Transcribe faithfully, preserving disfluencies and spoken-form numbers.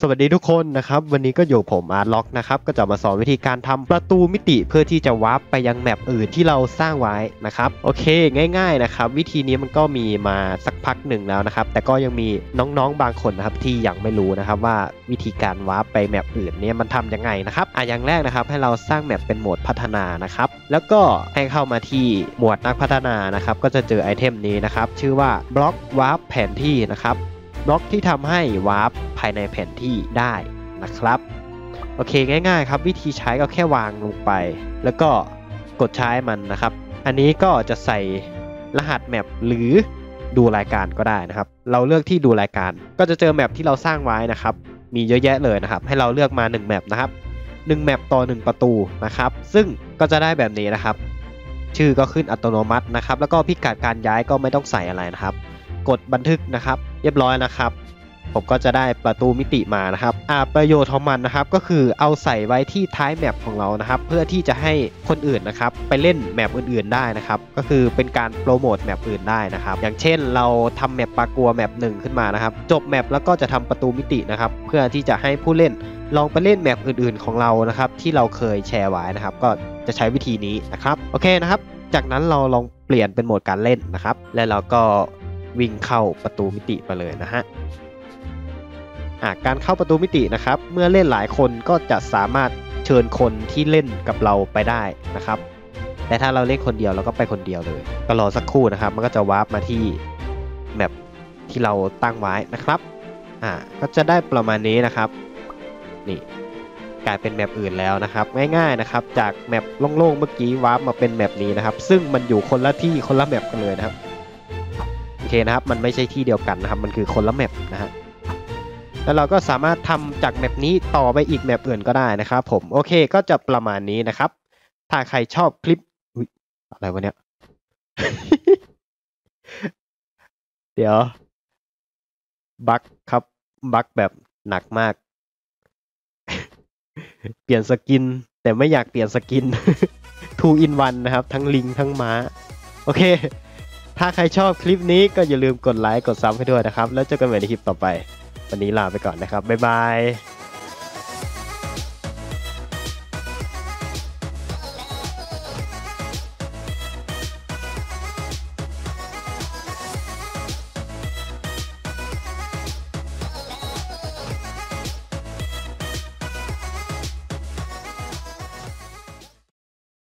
สวัสดีทุกคนนะครับวันนี้ก็อยู่ผมอาร์ตล็อกนะครับก็จะมาสอนวิธีการทำประตูมิติเพื่อที่จะวาร์ปไปยังแมปอื่นที่เราสร้างไว้นะครับโอเคง่ายๆนะครับวิธีนี้มันก็มีมาสักพักหนึ่งแล้วนะครับแต่ก็ยังมีน้องๆบางคนนะครับที่ยังไม่รู้นะครับว่าวิธีการวาร์ปไปแมปอื่นเนี่ยมันทำยังไงนะครับอ่ะอย่างแรกนะครับให้เราสร้างแมปเป็นโหมดพัฒนานะครับแล้วก็ให้เข้ามาที่หมวดนักพัฒนานะครับก็จะเจอไอเทมนี้นะครับชื่อว่าบล็อกวาร์ปแผนที่นะครับบล็อกที่ทำให้วาร์ปภายในแผนที่ได้นะครับโอเคง่ายๆครับวิธีใช้ก็แค่วางลงไปแล้วก็กดใช้มันนะครับอันนี้ก็จะใส่รหัสแมปหรือดูรายการก็ได้นะครับเราเลือกที่ดูรายการก็จะเจอแมปที่เราสร้างไว้นะครับมีเยอะแยะเลยนะครับให้เราเลือกมาหนึ่งแมปนะครับหนึ่งแมปต่อหนึ่งประตูนะครับซึ่งก็จะได้แบบนี้นะครับชื่อก็ขึ้นอัตโนมัตินะครับแล้วก็พิกัดการย้ายก็ไม่ต้องใส่อะไรนะครับกดบันทึกนะครับเรียบร้อยนะครับผมก็จะได้ประตูมิติมานะครับอ่าประโยชน์ของมันนะครับก็คือเอาใส่ไว้ที่ท้ายแมปของเรานะครับเพื่อที่จะให้คนอื่นนะครับไปเล่นแมปอื่นๆได้นะครับก็คือเป็นการโปรโมทแมปอื่นได้นะครับอย่างเช่นเราทำแมปปากัวแมปหนึ่งขึ้นมานะครับจบแมปแล้วก็จะทำประตูมิตินะครับเพื่อที่จะให้ผู้เล่นลองไปเล่นแมปอื่นๆของเรานะครับที่เราเคยแชร์ไว้นะครับก็จะใช้วิธีนี้นะครับโอเคนะครับจากนั้นเราลองเปลี่ยนเป็นโหมดการเล่นนะครับและเราก็วิ่งเข้าประตูมิติไปเลยนะฮะการเข้าประตูมิตินะครับเมื่อเล่นหลายคนก็จะสามารถเชิญคนที่เล่นกับเราไปได้นะครับแต่ถ้าเราเล่นคนเดียวเราก็ไปคนเดียวเลยก็รอสักครู่นะครับมันก็จะวาร์ปมาที่แมปที่เราตั้งไว้นะครับอ่าก็จะได้ประมาณนี้นะครับนี่กลายเป็นแมปอื่นแล้วนะครับง่ายๆนะครับจากแมปโล่งๆเมื่อกี้วาร์ปมาเป็นแมปนี้นะครับซึ่งมันอยู่คนละที่คนละแมปกันเลยนะครับโอเคนะครับมันไม่ใช่ที่เดียวกันนะครับมันคือคนละแมปนะฮะแล้วเราก็สามารถทำจากแมปนี้ต่อไปอีกแมปอื่นก็ได้นะครับผมโอเคก็จะประมาณนี้นะครับถ้าใครชอบคลิปอุ๊ยอะไรวะเนี่ย เดี๋ยวบั๊กครับบั๊กแบบหนักมาก เปลี่ยนสกินแต่ไม่อยากเปลี่ยนสกิน ทู อิน วัน นะครับทั้งลิงทั้งม้าโอเคถ้าใครชอบคลิปนี้ก็อย่าลืมกดไลค์กดซับให้ด้วยนะครับแล้วเจอกันใหม่ในคลิปต่อไปวันนี้ลาไปก่อนนะครับบ๊ายบาย